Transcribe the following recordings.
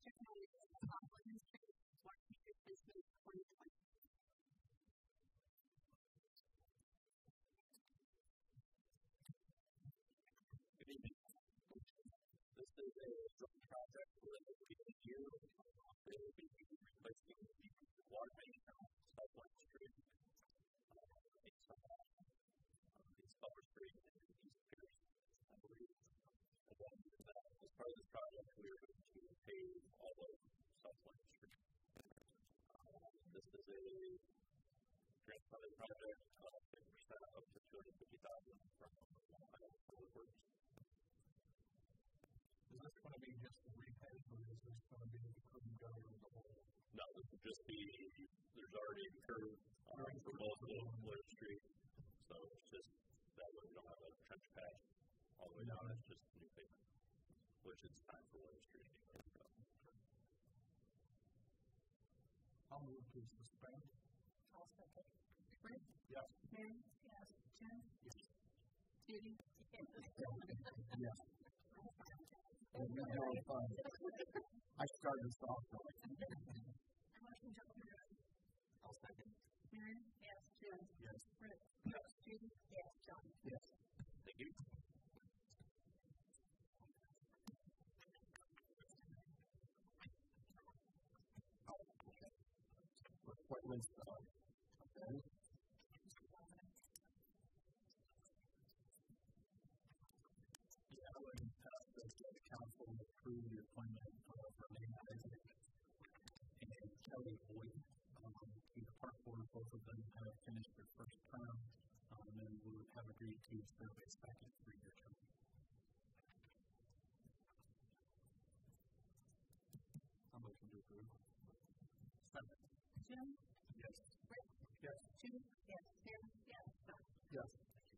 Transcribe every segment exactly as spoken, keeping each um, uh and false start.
technology on Wieland Street, Washington replacement twenty twenty. Good evening. This is a joint project with the P H U. They will be replacing the water main on South Wieland Street. It's on East Thorp Street and East Pierce, I believe. And then uh, as part of this project, we are going to pave all of South Wieland Street. Uh, this is a grant funded project, uh, fifty percent up to two hundred fifty thousand dollars from Ohio Public Works. Is this going to be just a repave, or is this going to be the curb and gutter of the whole? No, this will just be, there's already a curb um, for both of Wieland Street, so it's just that way we don't have a trench patch all the way down, it's just new pavement, which is time for Wieland Street. I'll move to suspend. I'll second. Brent? Yes. Mary? Yes. Jen? Yes. Judy? Yes. It was really fun. I started this off. Motion to approve. I'll second. Mary? Yes. Jen? Yes. Brent? Yes. Judy? Yes. John? Yes. Thank you. Appointments. Uh, okay. Yeah, I would ask that the council approve the appointment uh, for Melanie and Kelly Boyd um, to the park board. Both of them have finished their first term, um, and we have agreed to serve a second three-year term. I'm looking to approve. Second. Jen? Yes. Brent? Yes. Judy? Yes. Mary? Yes. John? Yes.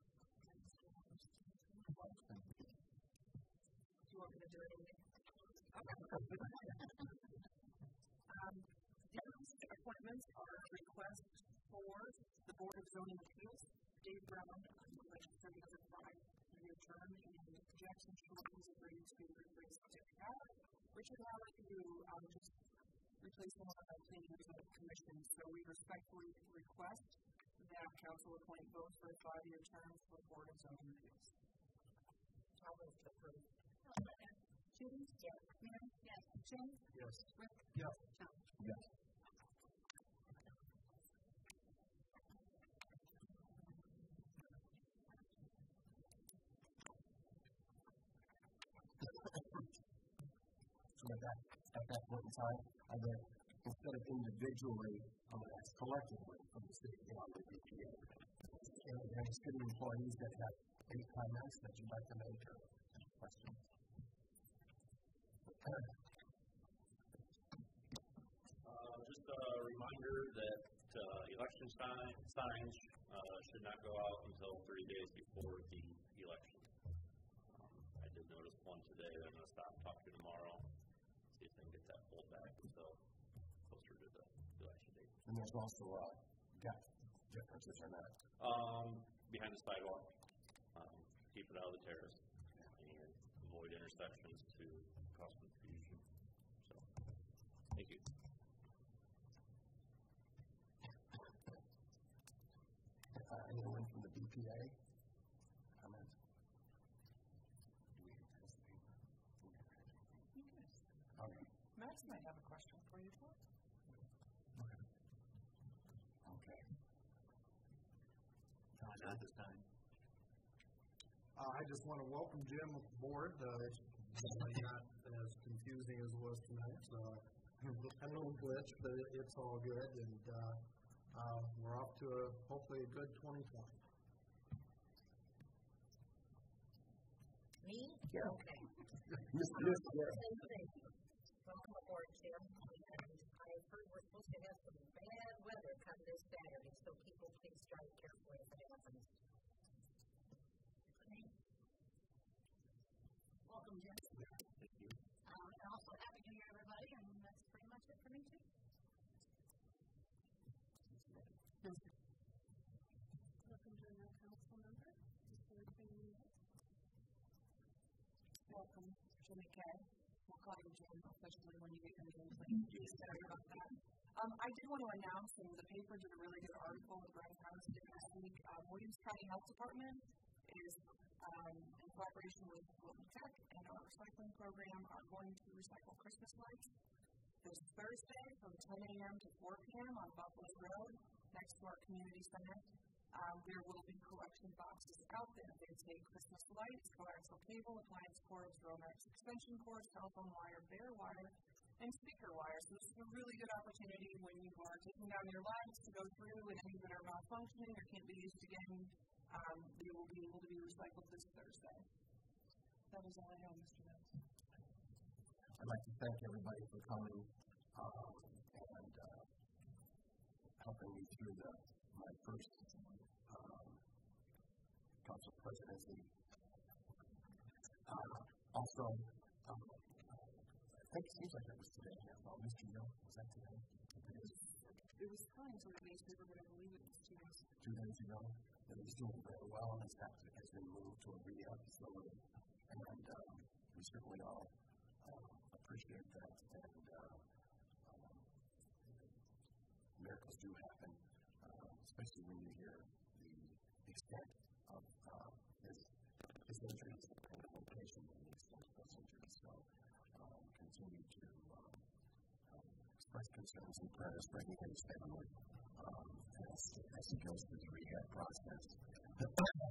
Do you want me to do it again? Okay. um, these appointments are requests for the Board of Zoning Appeals. Dave Brown, serving as a five-year term, and Jackson Schlade is agreed to replace Dick Howard. Richard Howard, who um, just replaced one of our planning commissions. So we respectfully request that council appoint both for a five-year term for the Board of Zoning Appeals. I'll move to approve. Judy? Yes. Mary? Yes. Jen? Yes. Rick? Yes. John? Yes. So at that, at that point in time, I went, instead of individually, I'm going to ask collectively from the city beyond the B P A. And any city employees that have any comments that you'd like to make or any questions? Uh, just a reminder that uh, election sign, signs uh, should not go out until thirty days before the election. Um, I did notice one today that I'm going to stop and talk to tomorrow, see if they can get that pulled back until closer to the election date. And there's also uh, gap differences or not? Um, behind the sidewalk, um, keep it out of the terrace, and avoid intersections to cause confusion. So, thank you. Uh, anyone from the B P A? Comments? Okay. Max might have a question for you, too. Okay. Okay. Uh, not this time. Uh, I just want to welcome Jim aboard. Uh, it's definitely not as confusing as it was tonight. Uh, a little glitch, but it, it's all good. And uh, uh, we're off to a, hopefully a good twenty twenty. Me? Yeah. Okay. Yes, yes, yes. Welcome aboard, Jim. And I've heard we're supposed to have some bad weather come this Saturday, so people please drive carefully if it happens. Okay. Welcome, Jim. Thank you. Um, and also, happy New Year, everybody, and that's pretty much it for me, too. Welcome to our council member. Welcome, Jimmy Kay. we'll call you Jim officially when you get your name clean. Sorry about that. Um, I did want to announce, and the paper did a really good article that Bryan did this week. Um, Williams County Health Department is, um, in cooperation with BIPAC and our recycling program, are going to recycle Christmas lights this Thursday from ten a.m. to four p.m. on Buffalo Road next to our community center. Um, there will be collection boxes out there. They take Christmas lights, coaxial cable, appliance cords, Romex extension cords, telephone wire, bare wire, and speaker wire. So this is a really good opportunity when you are taking down your lights to go through and any that are malfunctioning or can't be used again. Um, they will be able to be recycled this Thursday. That is all I have, Mister Mills. I'd like to thank everybody for coming um, and uh, helping me through the, my first um, council presidency. Uh, also, um, I think it seems like it was today. Well, Mister Young, was that today? It is. It was fine until the newspaper, but I believe it was two days. Two days ago. That he's doing very well, and his practice has been moved to a rehab facility. And um, we certainly all uh, appreciate that. And uh, um, miracles do happen, uh, especially when you hear the extent of uh, his, his injuries and the location and the extent of those injuries. So um, continue to um, um, express concerns and prayers for him and his family um, as, as he goes through the rehab process.